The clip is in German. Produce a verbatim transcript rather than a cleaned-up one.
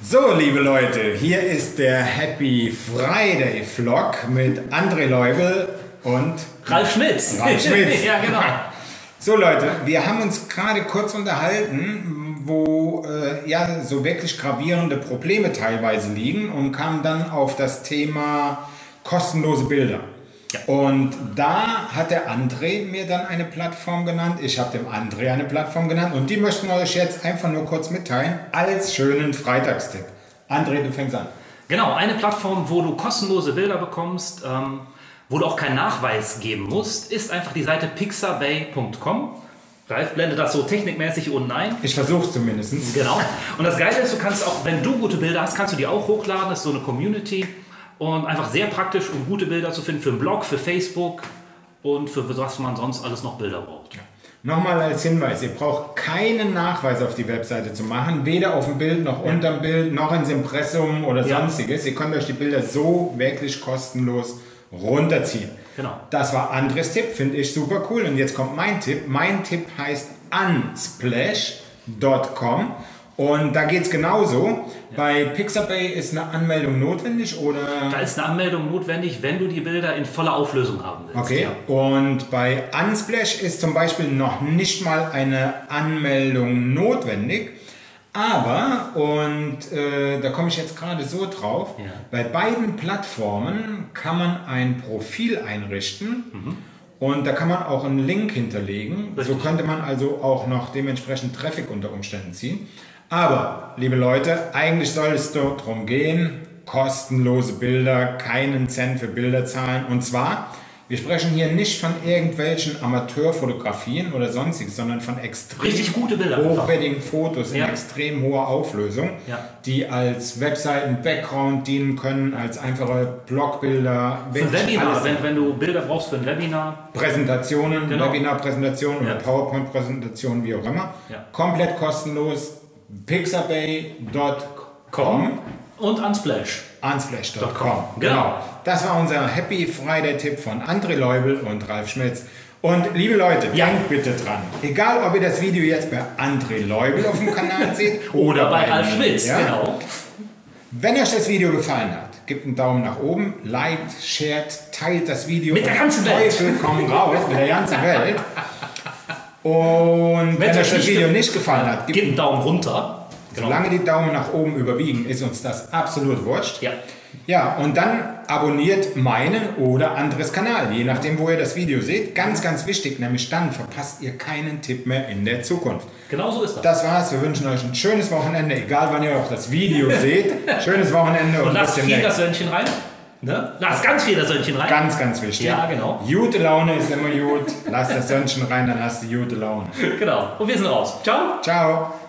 So, liebe Leute, hier ist der Happy Friday Vlog mit André Leubel und Ralf Schmitz. Ralf Schmitz. Ja, genau. So, Leute, wir haben uns gerade kurz unterhalten, wo äh, ja so wirklich gravierende Probleme teilweise liegen und kamen dann auf das Thema kostenlose Bilder. Ja. Und da hat der André mir dann eine Plattform genannt, ich habe dem André eine Plattform genannt und die möchten wir euch jetzt einfach nur kurz mitteilen als schönen Freitagstipp. André, du fängst an. Genau, eine Plattform, wo du kostenlose Bilder bekommst, ähm, wo du auch keinen Nachweis geben musst, ist einfach die Seite pixabay punkt com. Ralf blendet das so technikmäßig unten ein. Ich versuche es zumindest. Genau. Und das Geile ist, du kannst auch, wenn du gute Bilder hast, kannst du die auch hochladen. Das ist so eine Community. Und einfach sehr praktisch, um gute Bilder zu finden für einen Blog, für Facebook und für was man sonst alles noch Bilder braucht. Ja. Nochmal als Hinweis, ihr braucht keinen Nachweis auf die Webseite zu machen, weder auf dem Bild noch ja. unterm Bild, noch ins Impressum oder ja. sonstiges. Ihr könnt euch die Bilder so wirklich kostenlos runterziehen. Genau. Das war Andres Tipp, finde ich super cool. Und jetzt kommt mein Tipp. Mein Tipp heißt unsplash punkt com. Und da geht es genauso. Ja. Bei Pixabay ist eine Anmeldung notwendig, oder? Da ist eine Anmeldung notwendig, wenn du die Bilder in voller Auflösung haben willst. Okay. Ja. Und bei Unsplash ist zum Beispiel noch nicht mal eine Anmeldung notwendig. Aber, und äh, da komme ich jetzt gerade so drauf, ja. bei beiden Plattformen kann man ein Profil einrichten. Mhm. Und da kann man auch einen Link hinterlegen. Richtig. So könnte man also auch noch dementsprechend Traffic unter Umständen ziehen. Aber, liebe Leute, eigentlich soll es darum gehen, kostenlose Bilder, keinen Cent für Bilder zahlen. Und zwar, wir sprechen hier nicht von irgendwelchen Amateurfotografien oder sonstiges, sondern von extrem richtig gute Bilder, hochwertigen Fotos ja. in extrem hoher Auflösung, ja. die als Webseiten-Background dienen können, als einfache Blogbilder. Für Webinar, wenn, wenn du Bilder brauchst für ein Webinar. Präsentationen, genau. Webinar-Präsentationen ja. oder PowerPoint-Präsentationen, wie auch immer. Ja. Komplett kostenlos. pixabay punkt com und unsplash. unsplash punkt com. Genau. Das war unser Happy Friday-Tipp von André Leubel und Ralf Schmitz. Und liebe Leute, ja. denkt bitte dran. Egal, ob ihr das Video jetzt bei André Leubel auf dem Kanal seht oder, oder bei bei Ralf Schmitz, ja? genau. Wenn euch das Video gefallen hat, gebt einen Daumen nach oben, liked, shared, teilt das Video. Mit der ganzen Welt. Teufel kommen raus, mit der ganzen Welt. Und wenn, wenn euch das Video nicht gefallen hat, gebt einen Daumen runter. Genau. Solange die Daumen nach oben überwiegen, ist uns das absolut wurscht. Ja. Ja, und dann abonniert meinen oder anderes Kanal, je nachdem, wo ihr das Video seht. Ganz, ganz wichtig, nämlich dann verpasst ihr keinen Tipp mehr in der Zukunft. Genau so ist das. Das war's. Wir wünschen euch ein schönes Wochenende, egal wann ihr auch das Video seht. Schönes Wochenende. Und, und lasst viel das Sönnchen rein. Ne? Lass ganz viel das Sönnchen rein. Ganz, ganz wichtig. Ja, genau. Gute Laune ist immer gut. Lass das Sönnchen rein, dann hast du gute Laune. Genau. Und wir sind raus. Ciao. Ciao.